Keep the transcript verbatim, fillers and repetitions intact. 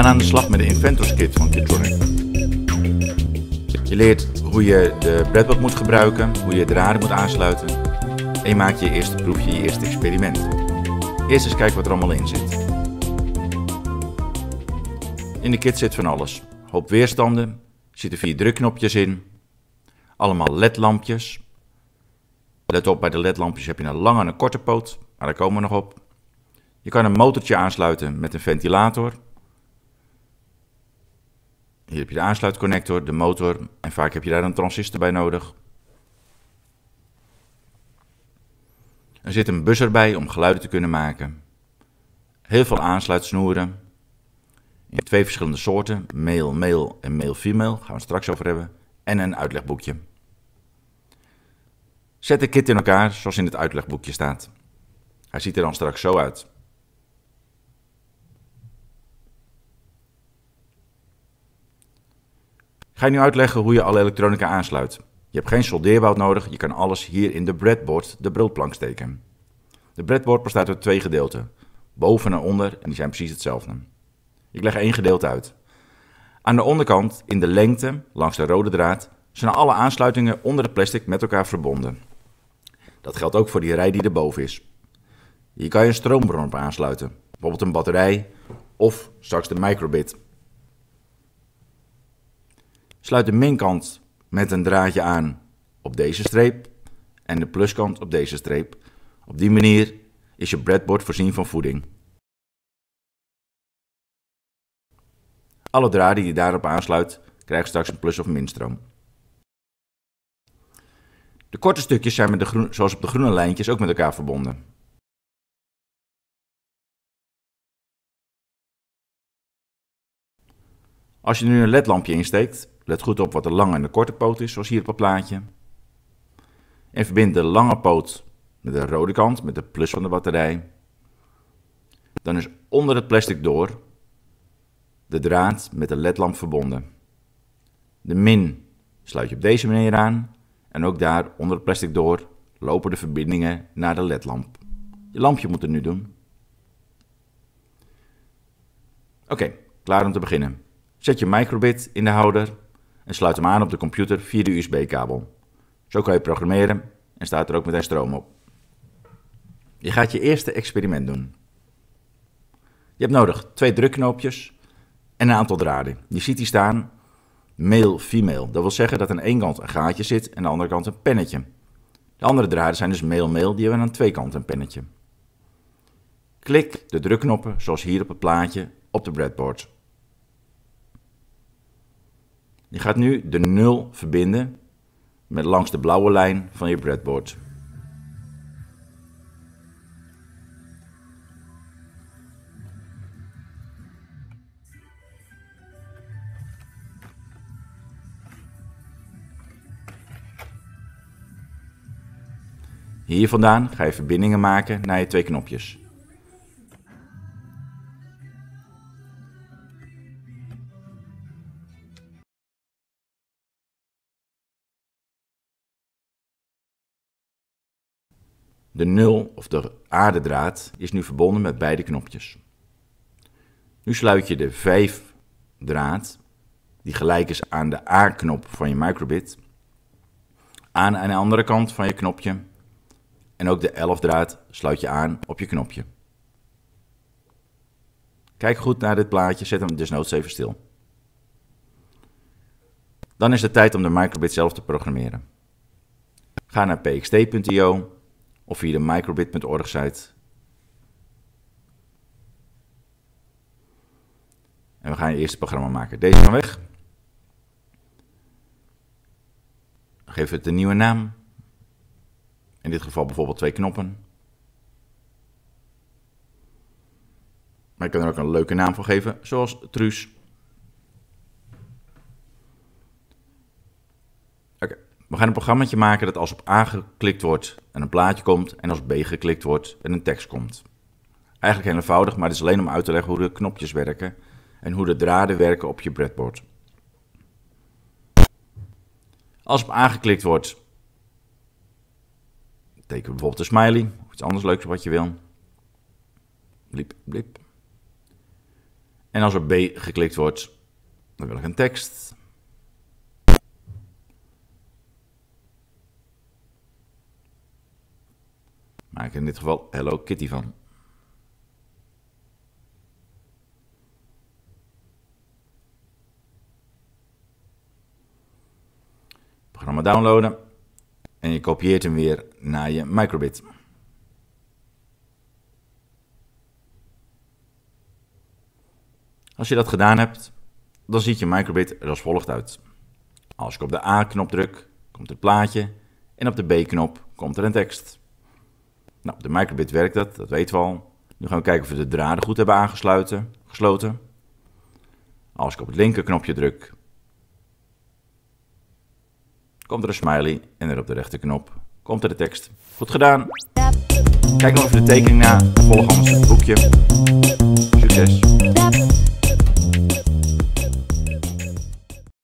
aan de slag met de Inventors Kit van Kidtronic. Je leert hoe je de breadboard moet gebruiken, hoe je draden moet aansluiten en je maakt je eerste proefje, je eerste experiment. Eerst eens kijken wat er allemaal in zit. In de kit zit van alles. Een hoop weerstanden, er zitten vier drukknopjes in, allemaal ledlampjes. Let op, bij de ledlampjes heb je een lange en een korte poot, maar daar komen we nog op. Je kan een motortje aansluiten met een ventilator. Hier heb je de aansluitconnector, de motor en vaak heb je daar een transistor bij nodig. Er zit een buzzer bij om geluiden te kunnen maken. Heel veel aansluitsnoeren. In twee verschillende soorten, male, male en male, female, gaan we het straks over hebben. En een uitlegboekje. Zet de kit in elkaar zoals in het uitlegboekje staat. Hij ziet er dan straks zo uit. Ik ga je nu uitleggen hoe je alle elektronica aansluit. Je hebt geen soldeerbout nodig, je kan alles hier in de breadboard, de broodplank, steken. De breadboard bestaat uit twee gedeelten, boven en onder, en die zijn precies hetzelfde. Ik leg één gedeelte uit. Aan de onderkant, in de lengte, langs de rode draad, zijn alle aansluitingen onder het plastic met elkaar verbonden. Dat geldt ook voor die rij die erboven is. Hier kan je een stroombron op aansluiten, bijvoorbeeld een batterij of straks de microbit. Sluit de minkant met een draadje aan op deze streep en de pluskant op deze streep. Op die manier is je breadboard voorzien van voeding. Alle draden die je daarop aansluit krijgen straks een plus- of minstroom. De korte stukjes zijn met de groen, zoals op de groene lijntjes ook met elkaar verbonden. Als je nu een ledlampje insteekt, let goed op wat de lange en de korte poot is, zoals hier op het plaatje. En verbind de lange poot met de rode kant, met de plus van de batterij. Dan is onder het plastic door de draad met de ledlamp verbonden. De min sluit je op deze manier aan en ook daar onder het plastic door lopen de verbindingen naar de ledlamp. Je lampje moet het nu doen. Oké, okay, klaar om te beginnen. Zet je microbit in de houder en sluit hem aan op de computer via de U S B-kabel. Zo kan je programmeren en staat er ook meteen stroom op. Je gaat je eerste experiment doen. Je hebt nodig twee drukknoopjes en een aantal draden. Je ziet die staan male, female. Dat wil zeggen dat aan de ene kant een gaatje zit en aan de andere kant een pennetje. De andere draden zijn dus male, male, die hebben aan twee kanten een pennetje. Klik de drukknoppen, zoals hier op het plaatje, op de breadboard. Je gaat nu de nul verbinden met langs de blauwe lijn van je breadboard. Hier vandaan ga je verbindingen maken naar je twee knopjes. De nul of de aardedraad is nu verbonden met beide knopjes. Nu sluit je de vijf draad, die gelijk is aan de A-knop van je microbit, aan aan de andere kant van je knopje. En ook de elf draad sluit je aan op je knopje. Kijk goed naar dit plaatje, zet hem desnoods even stil. Dan is het tijd om de microbit zelf te programmeren. Ga naar p x t punt i o of via de microbit punt org site. En we gaan je eerste programma maken. Deze kan weg. Geef het een nieuwe naam. In dit geval bijvoorbeeld twee knoppen. Maar je kan er ook een leuke naam voor geven, zoals Truus. Oké, we gaan een programmaatje maken dat als op A geklikt wordt en een plaatje komt en als B geklikt wordt en een tekst komt. Eigenlijk heel eenvoudig, maar het is alleen om uit te leggen hoe de knopjes werken en hoe de draden werken op je breadboard. Als op A geklikt wordt, teken bijvoorbeeld een smiley of iets anders leuks wat je wil. Bliep, bliep. En als op B geklikt wordt, dan wil ik een tekst. Maak ik in dit geval Hello Kitty van. Programma downloaden. En je kopieert hem weer naar je microbit. Als je dat gedaan hebt, dan ziet je microbit er als volgt uit. Als ik op de A-knop druk, komt het plaatje. En op de B-knop komt er een tekst. Nou, op de microbit werkt dat, dat weten we al. Nu gaan we kijken of we de draden goed hebben aangesloten. Gesloten. Als ik op het linkerknopje druk, komt er een smiley en er op de rechterknop komt er de tekst. Goed gedaan. Kijk nog even de tekening na. Volg ons boekje. Succes.